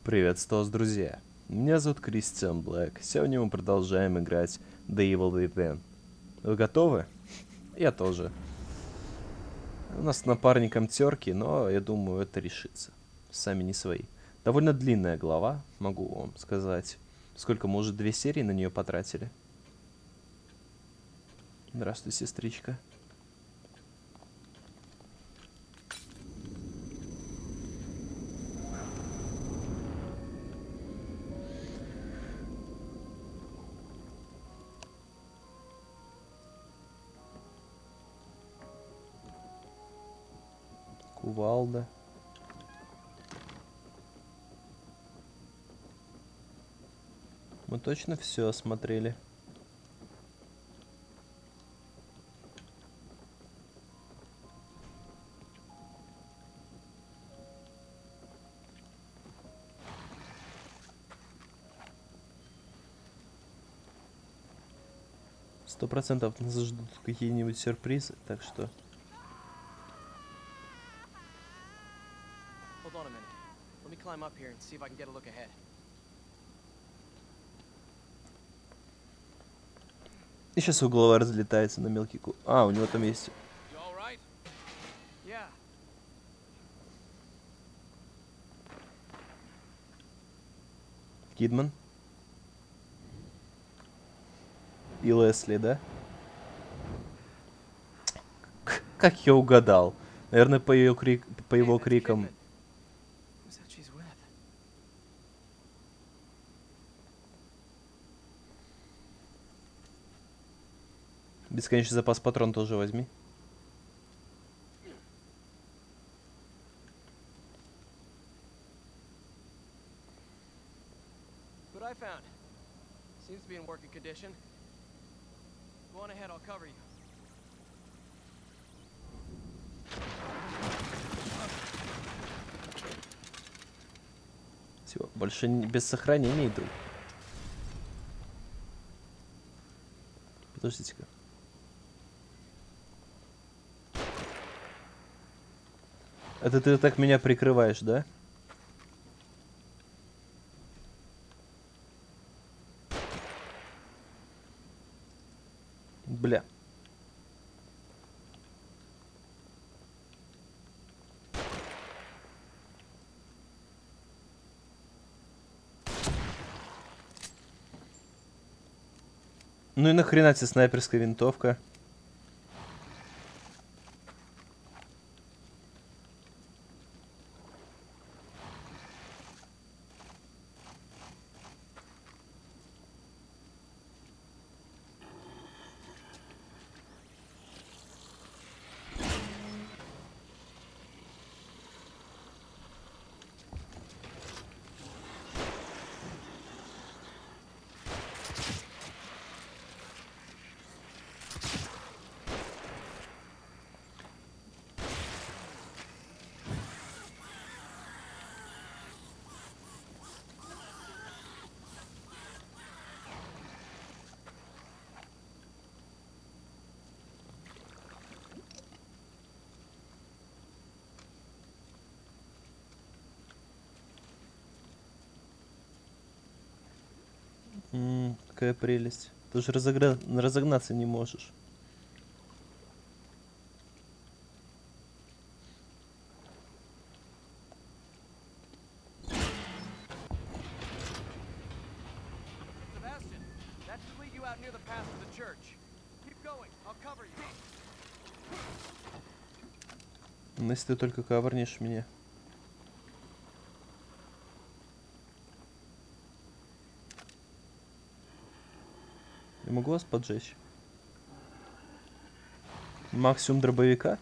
Приветствую вас, друзья. Меня зовут Кристиан Блэк. Сегодня мы продолжаем играть The Evil Within. Вы готовы? Я тоже. У нас с напарником терки, но я думаю, это решится. Сами не свои. Довольно длинная глава, могу вам сказать. Сколько мы уже 2 серии на нее потратили? Здравствуй, сестричка. Кувалда. Мы точно все осмотрели? %100 нас ждут какие-нибудь сюрпризы, так что... Hold on a minute. Let me climb up here and see if I can get a look ahead. И сейчас угловая разлетается на мелкий А, у него там есть... You all right? Yeah. Кидман. И Лесли, да? Как я угадал? Наверное, по его Hey, that's крикам. Kidman. Who's that she's with? Бесконечный запас патрон тоже возьми. What I found. Seems to be in working condition. Go on ahead, I'll cover you. Всё, больше без сохранения иду. Подождите-ка. Это ты так меня прикрываешь, да? Бля. Ну и нахрена тебе снайперская винтовка? Какая прелесть. Ты же разогнаться не можешь. Sebastian, that should lead you out near the path to the church. Keep going, I'll cover you. Ну, если ты только каварнишь меня. Я могу вас поджечь? Максимум дробовика?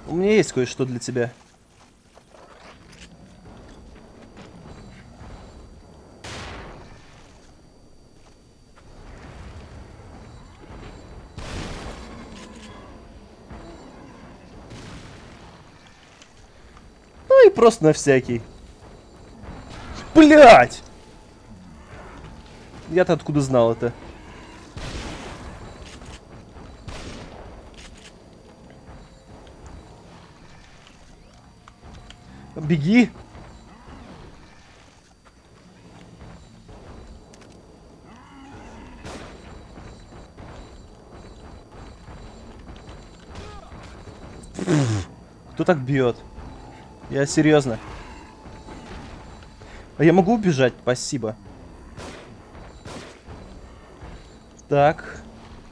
У меня есть кое-что для тебя. Ну и просто на всякий. Блять! Я-то откуда знал это? Беги! Кто так бьет? Я серьезно. А я могу убежать? Спасибо. Так.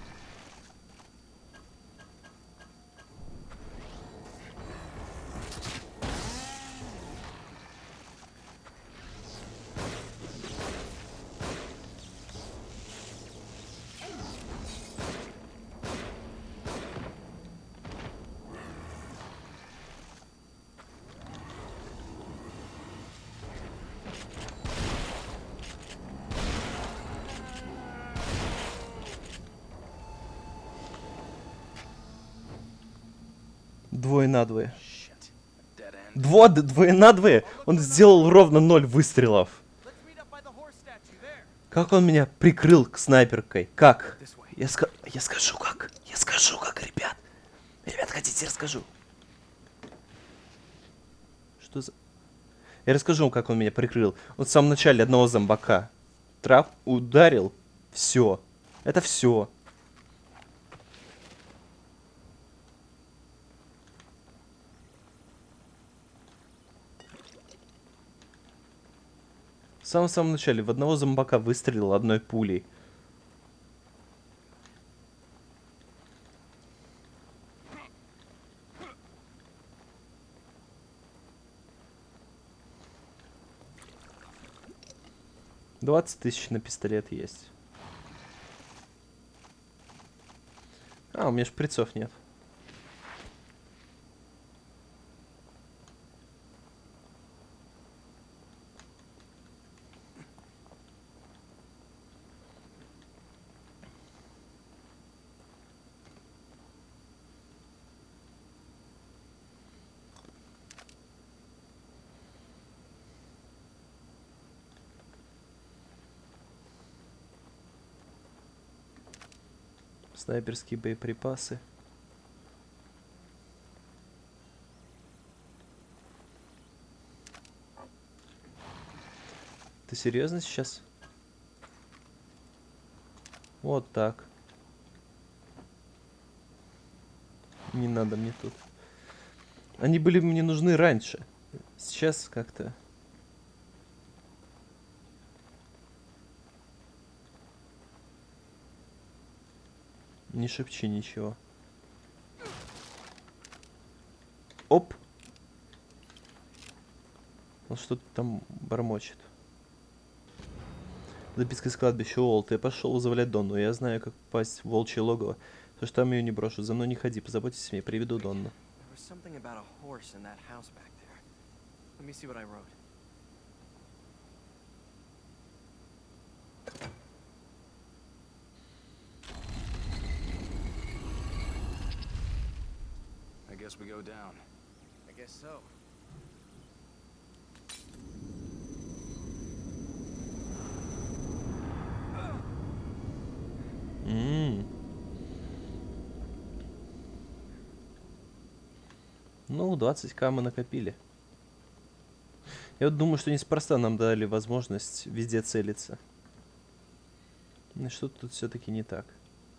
Двое на двое. Двое на двое. Он сделал ровно 0 выстрелов. Let's meet up by the horse statue there. Как он меня прикрыл к снайперкой? Как? Я скажу как. Я скажу как, ребят. Ребят, хотите, я расскажу. Что за... Я расскажу вам, как он меня прикрыл. Он в самом начале одного зомбака трап ударил. Все. Это все. В самом начале в одного зомбака выстрелил одной пулей. $20 000 на пистолет есть. А, у меня шприцов нет. Снайперские боеприпасы. Ты серьезно сейчас? Вот так. Не надо мне тут. Они были мне нужны раньше. Сейчас как-то... Не шепчи ничего. Оп. Он что-то там бормочет. Записка из кладбища. Уолт, я пошел вызывать Донну. Я знаю, как попасть в волчье логово. То, что там ее не брошу. За мной не ходи. Позаботьтесь о мне. Приведу Донну. There was something about a horse in that house back there. Let me see what I wrote. I guess we go down. I guess so. Ну, 20к мы накопили. Я вот думаю, что неспроста нам дали возможность везде целиться. Ну, что-то тут все-таки не так.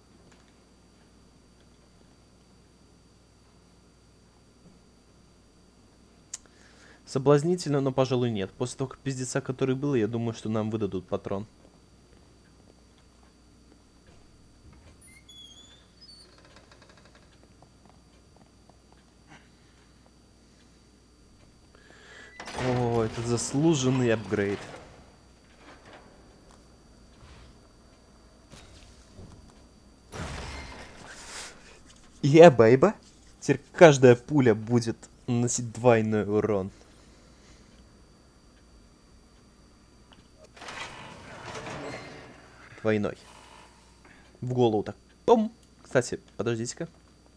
Соблазнительно, но, пожалуй, нет. После того пиздеца, который был, я думаю, что нам выдадут патрон. О, это заслуженный апгрейд. Yeah, baby. Теперь каждая пуля будет наносить двойной урон. Двойной. В голову так. Пум! Кстати, подождите-ка.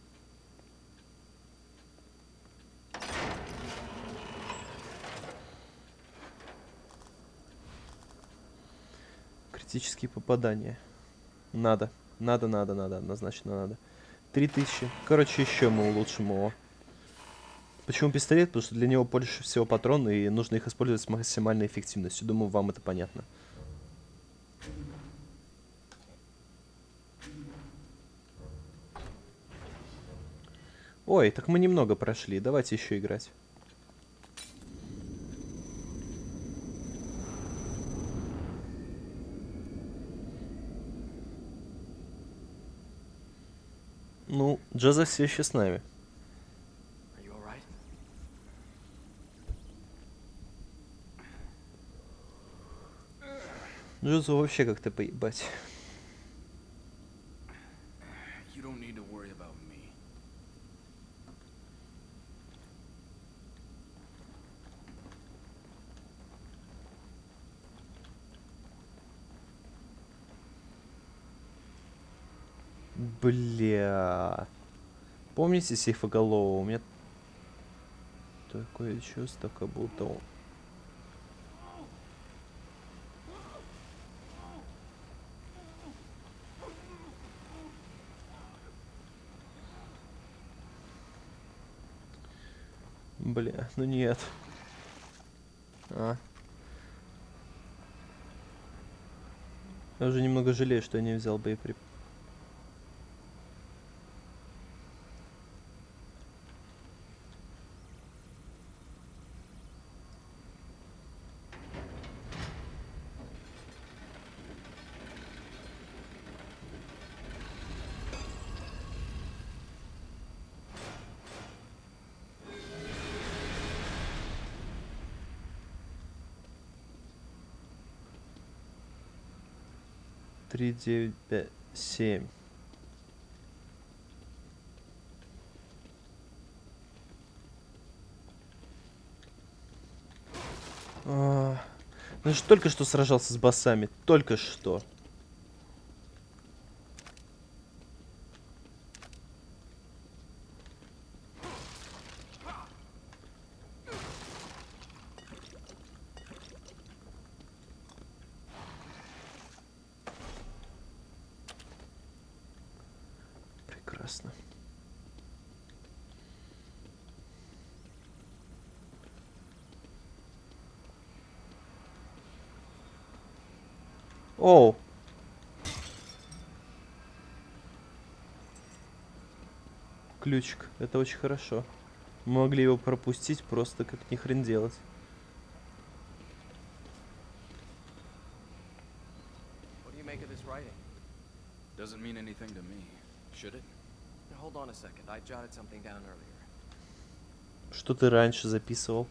Критические попадания. Надо. Надо. Однозначно надо. 3000. Короче, еще мы улучшим его. Почему пистолет? Потому что для него больше всего патрон, и нужно их использовать с максимальной эффективностью. Думаю, вам это понятно. Ой, так мы немного прошли. Давайте еще играть. Ну, Джозеф все еще с нами. Are you all right? Джозеф вообще как-то поебать. You don't need to worry about me. Бля. Помните сейфоголового? У меня такое чувство, как будто он... Бля, ну нет. А. Я уже немного жалею, что я не взял боеприпасы. Три, 9, 5, 7. Ну я же только что сражался с боссами. Только что. Прекрасно. Оу. Ключик. Это очень хорошо. Мы могли его пропустить, просто как ни хрен делать. What do you make of this writing? Doesn't mean anything to me, should it? Now, hold on a second. I jotted something down earlier. Что ты раньше записывал?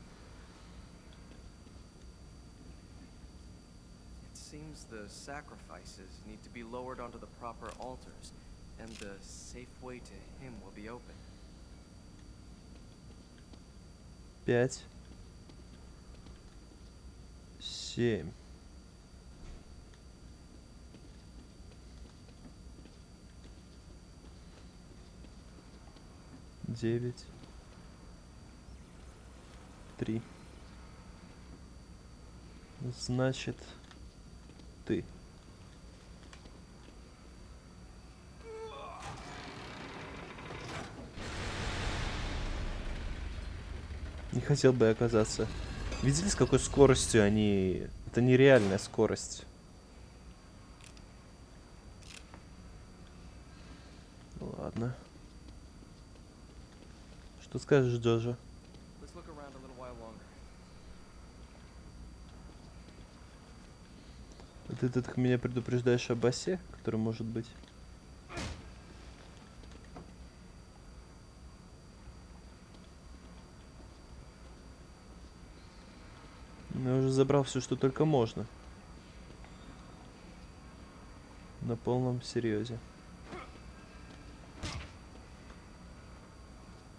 It seems the sacrifices need to be lowered onto the proper altars, and the safe way to him will be open. 5. 7. 9. 3. Значит, ты. Не хотел бы я оказаться. Видели, с какой скоростью они... Это нереальная скорость. Ладно. Что скажешь, Джоджо? Let's look around a little while longer. Ты так меня предупреждаешь о басе, который может быть? Я уже забрал все, что только можно. На полном серьезе.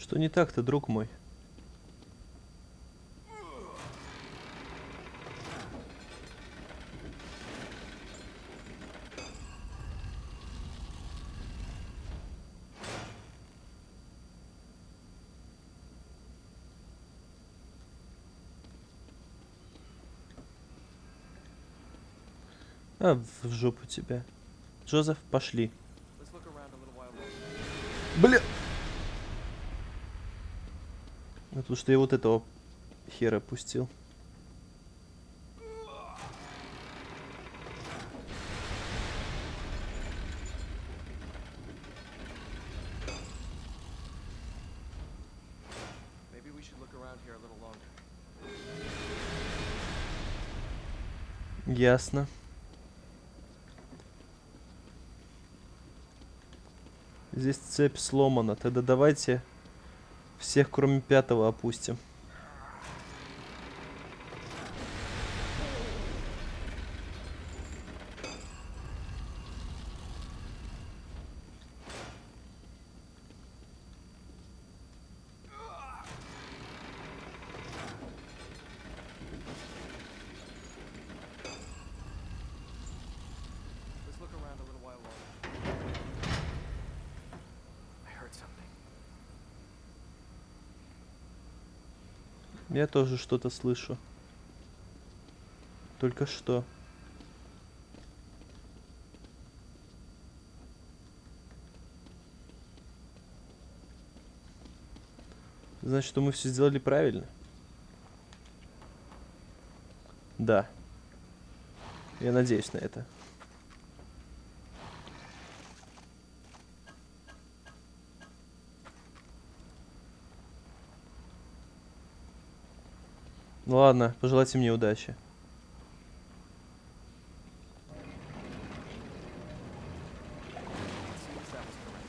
Что не так-то, друг мой? А, в жопу тебя. Джозеф, пошли. Let's look around a little while longer. Бля! Ну, потому что я вот этого хера пустил. Maybe we should look around here a little longer. Ясно. Здесь цепь сломана. Тогда давайте всех, кроме пятого, опустим. Let's look around a little while longer. I heard something. Я тоже что-то слышу. Только что. Значит, что мы все сделали правильно? Да. Я надеюсь на это. Ну ладно, пожелайте мне удачи. It seems that was correct.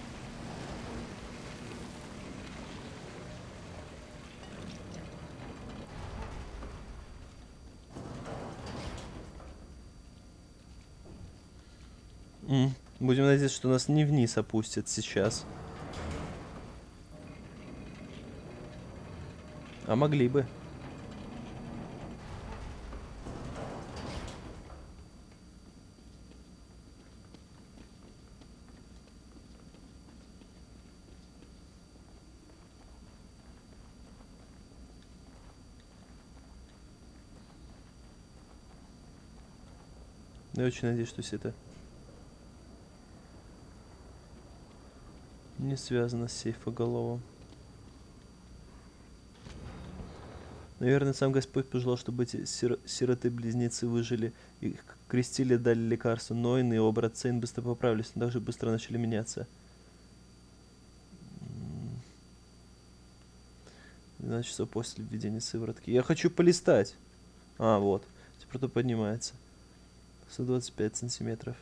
Будем надеяться, что нас не вниз опустят сейчас. А могли бы. Я очень надеюсь, что все это не связано с сейфоголовым. Наверное, сам Господь пожелал, чтобы эти сироты-близнецы выжили. Их крестили, дали лекарства, но иные оба Цейн быстро поправились, но также быстро начали меняться. 12 часов после введения сыворотки. Я хочу полистать. А, вот. Температура поднимается. 125 сантиметров.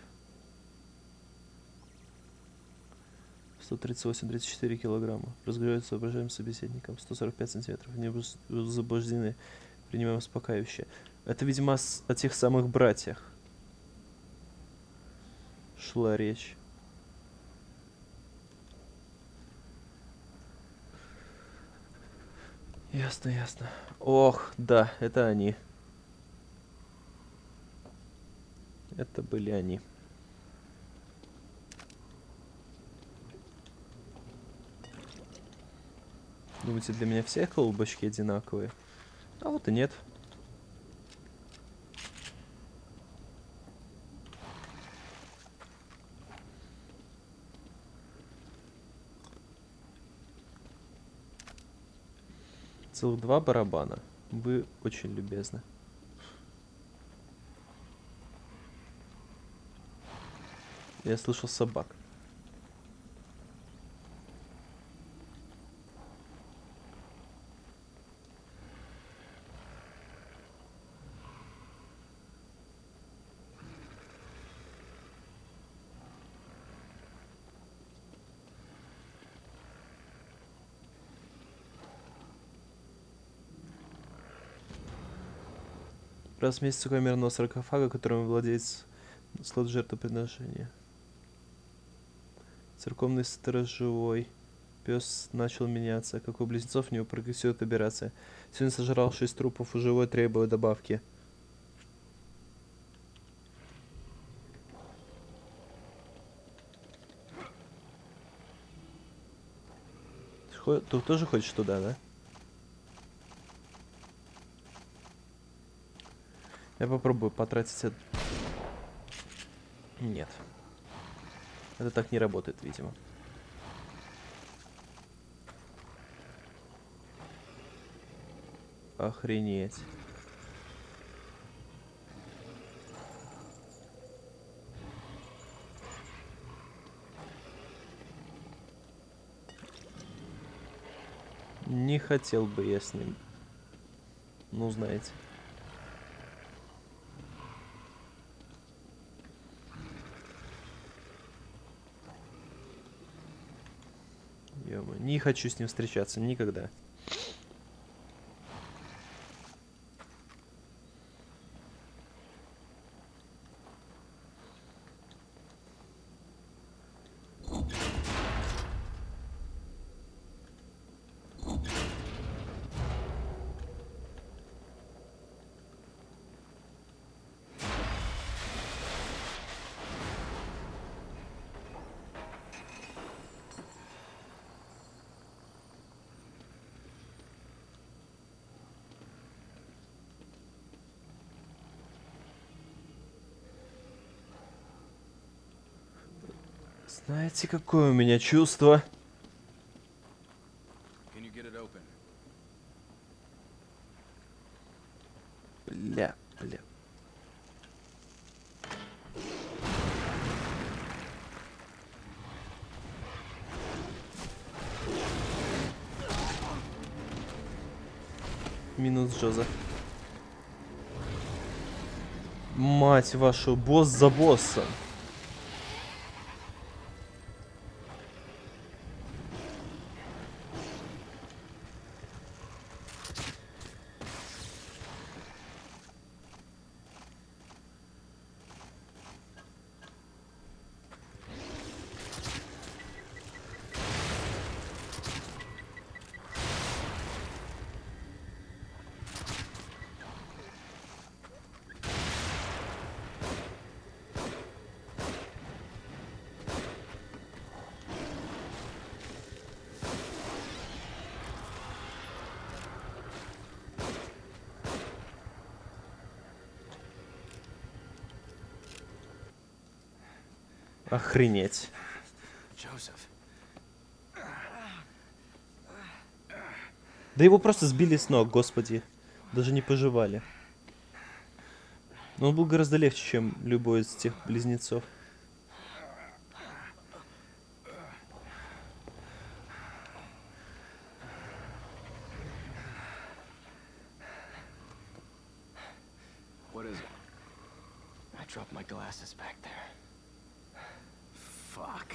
138-34 килограмма. Разговаривать с воображаемым собеседником. 145 сантиметров. Не заблуждены. Принимаем успокаивающее. Это, видимо, о тех самых братьях шла речь. Ясно, ясно. Ох, да, это они. Это были они. Думаете, для меня все колбочки одинаковые? А вот и нет. Целых 2 барабана. Вы очень любезны. Я слышал собак. Раз в месяц камерного саркофага, которым владеет слот жертвоприношения. Церковный сторожевой. Пес начал меняться. Как у близнецов у него прогрессирует операция. Сегодня сожрал 6 трупов, у живой требует добавки. Ты тоже хочешь туда, да? Я попробую потратить это. Нет. Это так не работает, видимо. Охренеть. Не хотел бы я с ним. Ну, знаете. Не хочу с ним встречаться никогда. Знаете, какое у меня чувство? Can you get it open? Бля. Минус Джозеф. Мать вашу, босс за боссом. Охренеть. Joseph. Да его просто сбили с ног, господи. Даже не пожевали. Но он был гораздо легче, чем любой из тех близнецов. What is it? I dropped my glasses back there. Fuck.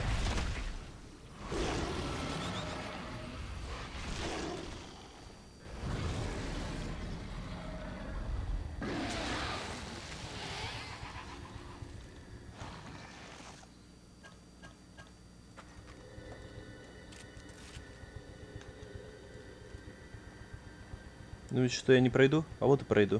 Ну ведь что, я не пройду? А вот и пройду.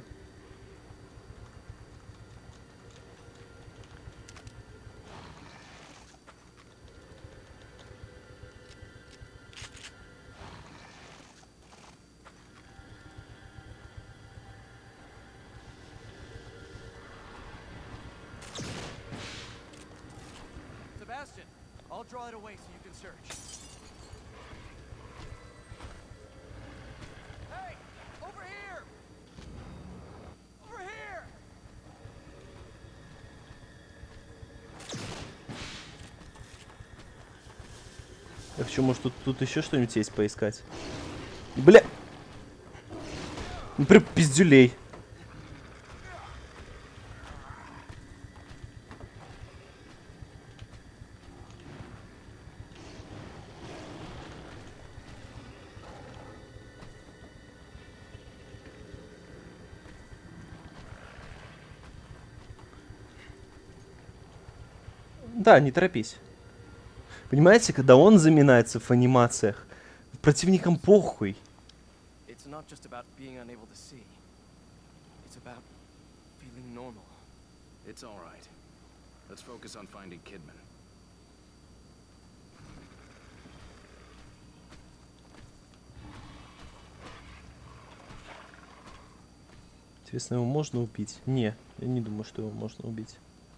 Sebastian, I'll draw it away so you can search. Hey, over here! Over here! Я хочу, может, тут еще что-нибудь есть поискать. Бля! Ну, прям пиздюлей. Да, не торопись. Понимаете, когда он заминается в анимациях, противникам похуй. It's not just about being unable to see. It's about feeling normal. It's all right. Let's focus on finding Kidman. Интересно, его можно убить? Не, я не думаю, что его можно убить.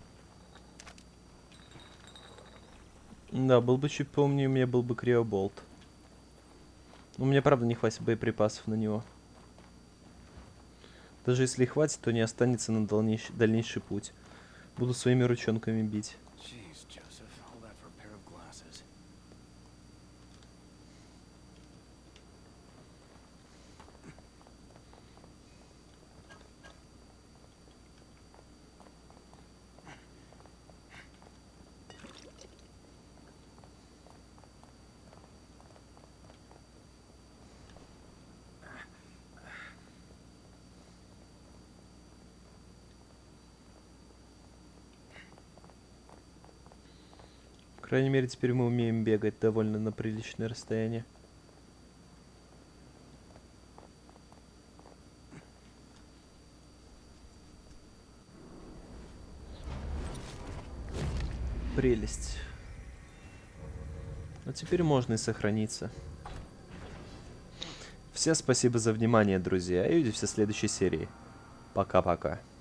Да, был бы чуть поумнее, у меня был бы криоболт. Но у меня, правда, не хватит боеприпасов на него. Даже если и хватит, то не останется на дальнейший путь. Буду своими ручонками бить. Jeez, Joseph, all that for a pair of glasses. По крайней мере, теперь мы умеем бегать довольно на приличное расстояние. Прелесть. А теперь можно и сохраниться. Всем спасибо за внимание, друзья, и увидимся в следующей серии. Пока-пока.